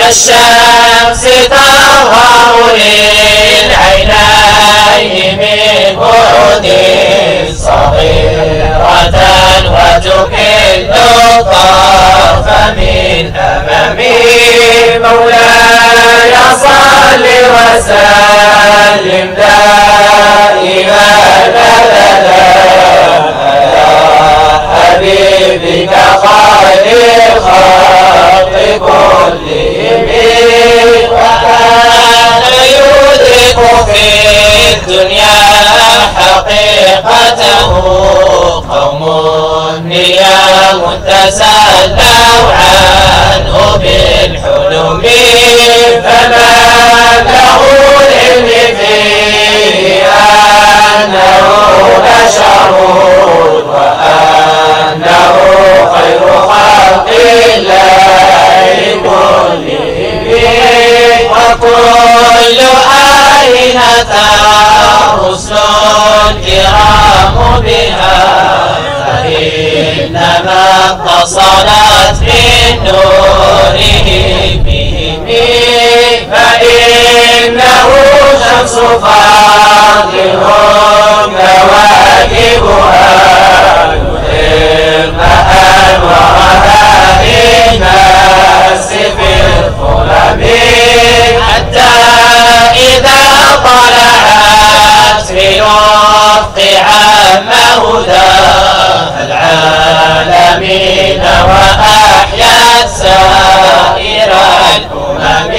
كالشمس تظهر للعينين من بعد صغيرة وتكل الطرف من أمامي. مولاي صل وسلم دائما أبدا على حبيبك خير الخلق كلهم. وكان يدرك في الدنيا حقيقته قوم نيام تسلوا عنه بالحلم. فما له العلم فيه أنه بشر وأنه خير خلق الله كلهم. وكل آينة الرسل الكرام بها فإنما اتصلت من نوره بهم. فإنه شمس فاضل كواكبها يظهرن أنوارها للناس في الظلم. حتى إذا طلعت في الأفق عم هداها العالمين وأحيت سائر الأمم.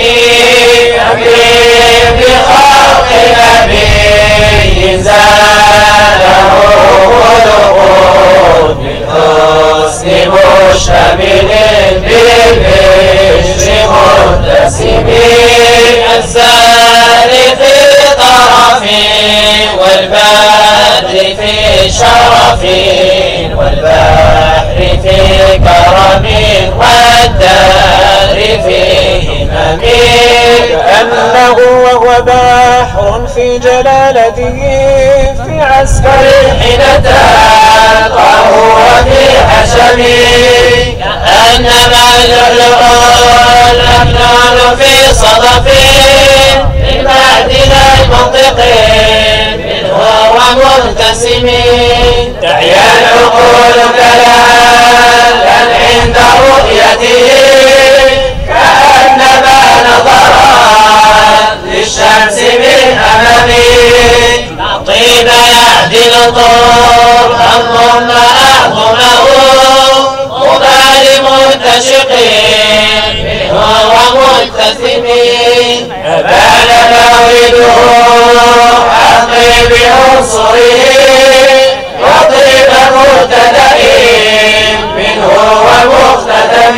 فكيف بخلق نبي زاده خلق بالحسن مشتمل بالبشر متسم. الزار في طرف والبدر في شرف والبحر في كرم والدار في همم. كأنه وهو بحر في جلالته في عسكر حين تلقاه وفي حشمه. كأنما اللؤلؤ المكنون في صدف من معدن المنطق منه وملتسم. تعيا العقول كلالا عند رؤيته كأنما نظرت للشمس من أمامه. طيب يعدل طور ثم أعظمه مبال منتشق منه وملتسم. أبان مولده حقي بعنصره وطيب مبتدئ منه ومختتم.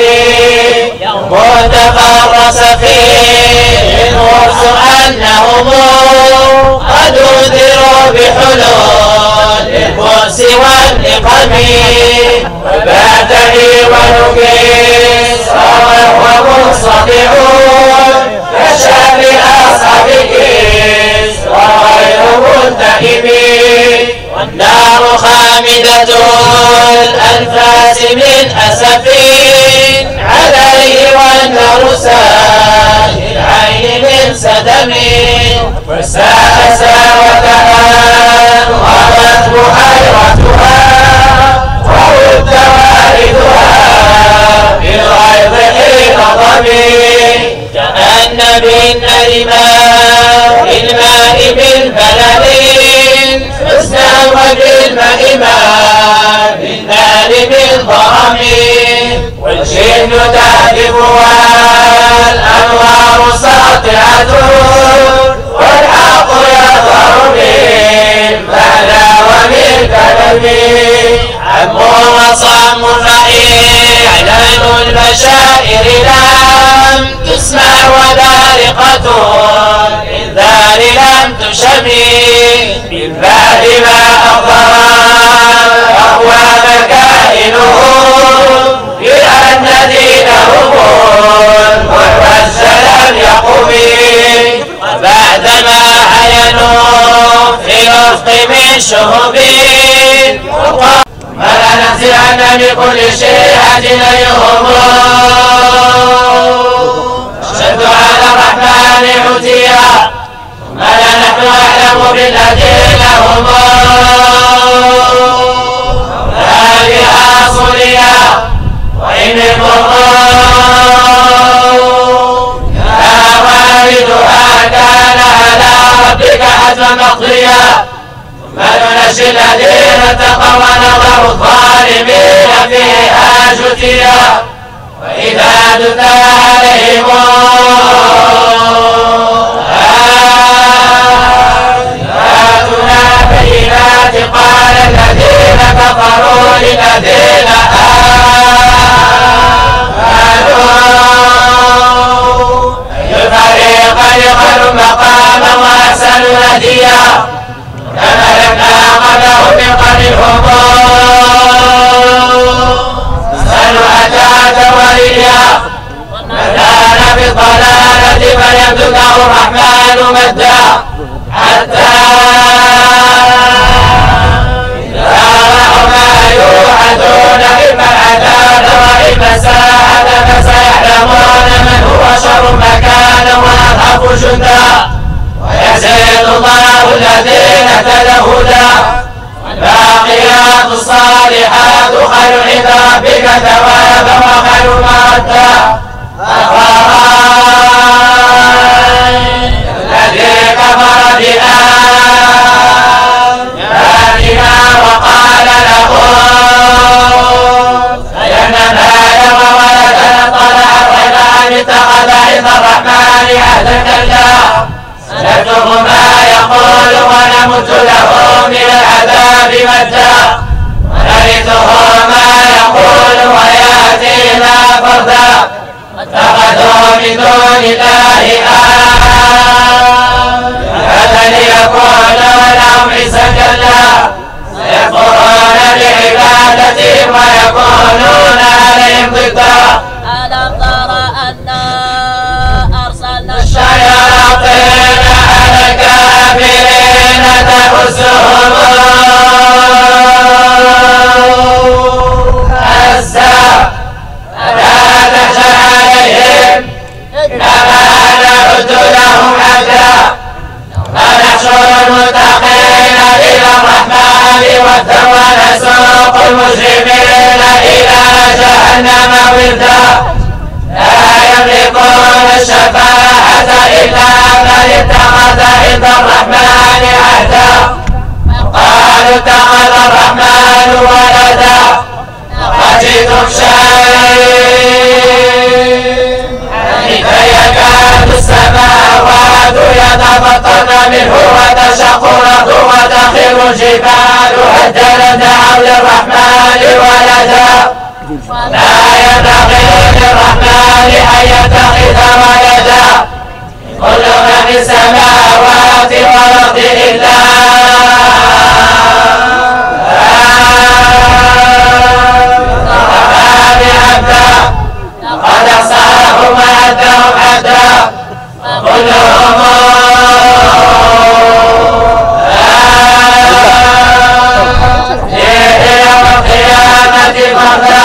متفرس فيه الورس أنهم قد انذروا بحلول البؤس والنقم. وباتني ونكيس وهو منصدعون كشاب أصحاب كيس وغير ملتئم. والنار خامدة الأنفاس من أسف عليه والنار ساهي العين من سدم. وساء ساوتها غابت بحيرتها ورد واردها بالغيظ حين ضمي. كأن بالنار الماء بالبلل حسنا وبالماء بالنار بالضرم. والجن تهدف والأنوار ساطعة والحق يظهر بالبلا وبالكلم. عم وصم فإعلان البشائر لم تسمع وبارقة الإنذار لم تشمي. بالبال ما أظهر أقوى مكائنهم بأن دينهم والوز لم يقم. وبعدما عينوا في الأفق من شهب فلننزعن بكل شيعة أيهم تتلى عليهم آياتنا بينات قال الذين كفروا للذين خير مقاما وأحسن نديا كما لنا قبلهم من قبلهم سنؤتى وليا من كان بالضلالة فليمدده الرحمن مدا حتى إذا رأوا ما يوعدون إما العذاب وإما الساعة فسيعلمون من هو شر مكانا وأضعف جندا ويزيد الله الذين اهتدوا هدى والباقيات الصالحات خير عند ربك ثوابا وخير مردا أفرأيت الذي كفر بآياتنا وقال له اتخذ عند الرحمن عهدا كلا سنكتب ما يقول ونمد له من العذاب مدا ونرثه ما يقول وياتينا فردا واتخذوا من دون الله آلهة ليكونوا لهم عزا كلا سيكفرون بعبادتهم ويكونون عليهم ضدا الشياطين على الكافرين تحسهم أزا فلا تخشى عليهم إنما نعد لهم عدا ونحشر المتقين إلى الرحمن ودا ونسوق المجرمين إلى جهنم وردا لا يملكون الشفاعة إلا من اتخذ عند الرحمن عهدا قالوا اتخذ الرحمن ولدا لقد جئتم شيئا يكاد السماوات يتفطرن منه وتشق الأرض وتخر الجبال هدا دعوا للرحمن ولدا لا ينبغي للرحمن أن يتخذ ولدا كل من في السماوات والأرض إلا الرحمن عبدا لقد أحصاهم وعدهم عدا وكلهم يوم القيامة فردا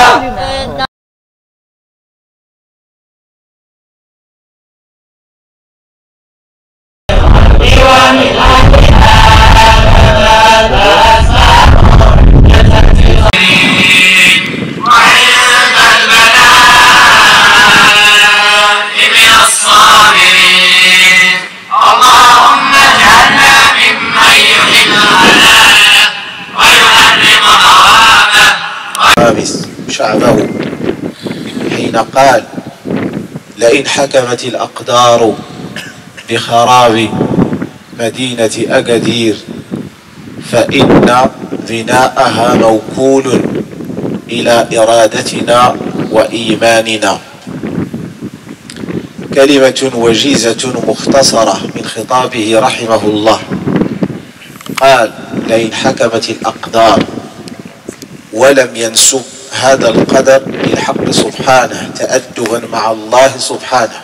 شعبه حين قال لئن حكمت الأقدار بخراب مدينة أكادير فإن بناءها موكول إلى إرادتنا وإيماننا. كلمة وجيزة مختصرة من خطابه رحمه الله. قال لئن حكمت الأقدار، ولم ينسب هذا القدر للحق سبحانه تأدبا مع الله سبحانه.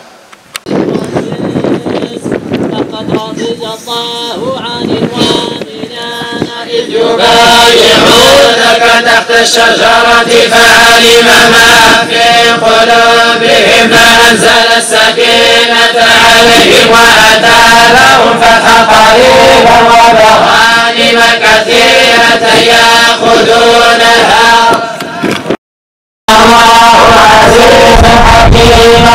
لقد رضي الله عن المؤمنين إذ يبايعونك تحت الشجرة فعلم ما في قلوبهم فأنزل السكينة عليهم وأتاهم فتحا قريبا ومغانم كثيرة يأخذونها. الله عزيز حكيم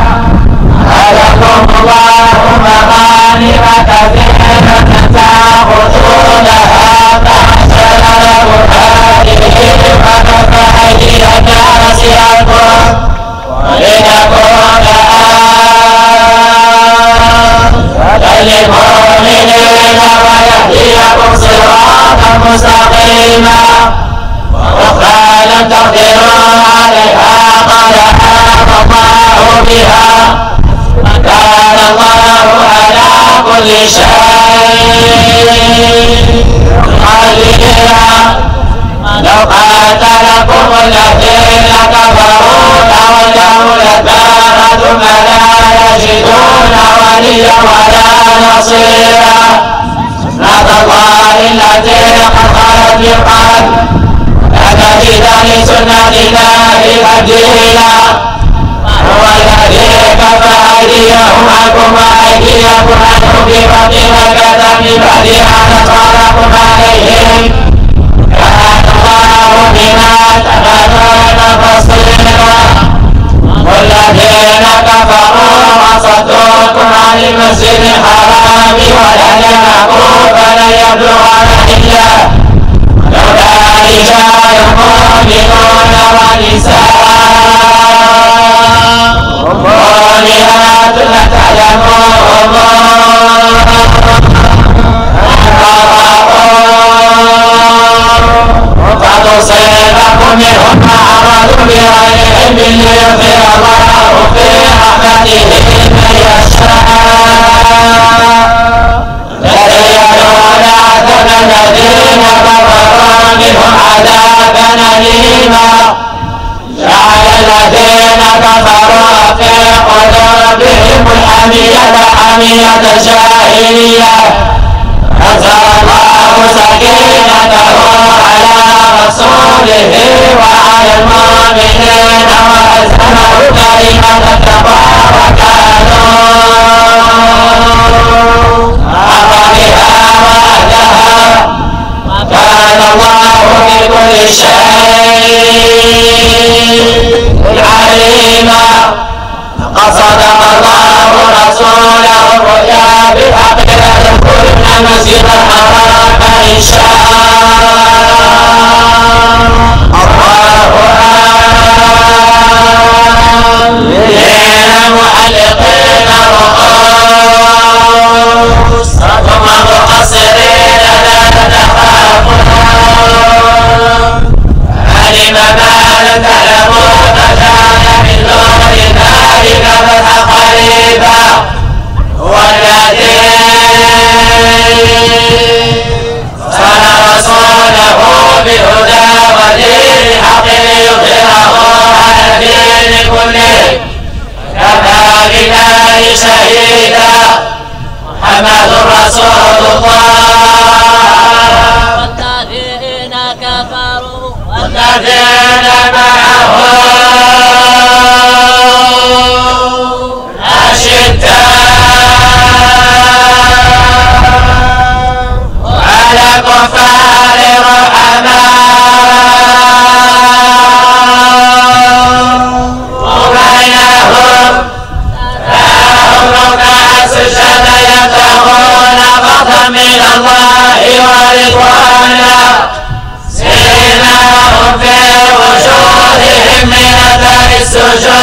لكم الله مغانم كثيرة تأخذونها فحسن لكم هذه وكفى أيدي الناس عنكم ولتكن شيء قليلا لو قاتلكم الذين كفروا لولوا الأدبار ثم لا يجدون وليا ولا نصيرا سنة الله التي قد خلت من قبل لا تجد لسنة الله تبديلا هو الذي كف أيديهم عنكم وأيديكم عنهم ببطن مكة من بعد أن أصابكم عليهم كان الله بما تعملون بصيرا والذين كفروا وصدوكم عن المسجد الحرام ولن يعقوا فلن يبلغن إلا لولا رجال مؤمنون ونساء مؤمنات لا تعلموهم فتصيبكم منهم معرض بغير علم ليظهر الله في رحمته من يشاء فليدعون عذاب الذين كفروا منهم عذابا أليما جعل الذين كفروا في قلوبهم الحمية حمية جاهلية أنزل الله سكينته على رسوله وعلى المؤمنين وألزمهم كلمة التقوى وكانوا أقربها وأهلها وكان الله بكل شيء عليما لقد صدق الله رسوله الرؤيا بالحق لتدخلن المسجد الحرام إن شاء آمنين محلقين رؤوسكم ومقصرين لا تخافون علم ما لم تعلموا فجعل من دون ذلك فتحا قريبا هو الذي أرسل رسوله بالهدى ودين الحق ليظهره على الدين كله كفى بالله شهيدا محمد رسول الله والذين كفروا والذين معه على الكفار رحماء بينهم تراهم ركعا سجدا يبتغون فضلا من الله ورضوانا سيماهم في وجوههم من اثر السجود